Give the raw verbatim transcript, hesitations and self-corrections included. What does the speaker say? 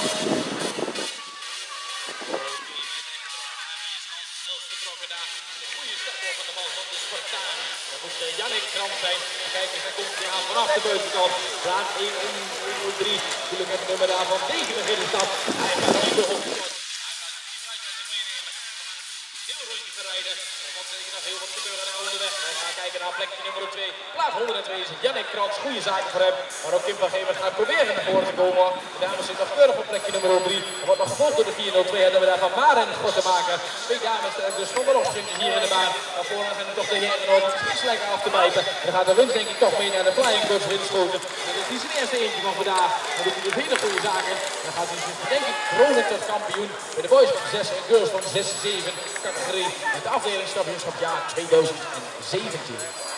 Jannik Krant zijn. Kijk eens, daar komt hij aan vanaf de buitenkant. Raad één nul drie. Natuurlijk het nummer daar van tegen de binnenstad. Hij gaat dan de op. Heel rondje verrijden. Er kan zeker nog heel wat gebeuren daar onderweg. Wij gaan kijken naar plekje nummer twee. Plaats honderdtwee is Jannik Krant. Goede zaken voor hem. Maar ook Kim van Gever gaat proberen naar voren te komen. De dames zitten nog keurig op plekje nummer drie. Er wordt nog gevolgd door de vier nul twee. En dan we daar van Maren goed te maken. Twee dames dus van de opspringen hier in de baan. Maar vooraan zijn er toch de heren nodig. Het is lekker af te bijten. En dan gaat de winst denk ik toch mee naar de flying coach windschoten. Dit is niet zijn eerste eentje van vandaag. Dan doet hij dus hele goede zaken. Dan gaat hij dus denk ik Groningen tot kampioen. Bij de boys van zes en girls van zes zeven categorie. Met de afdelingskampioenschap jaar tweeduizend zeventien.